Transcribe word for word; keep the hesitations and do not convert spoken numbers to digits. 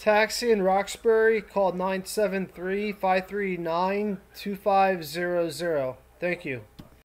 Taxi in Roxbury, call nine seven three, five three nine, two five zero zero. Thank you.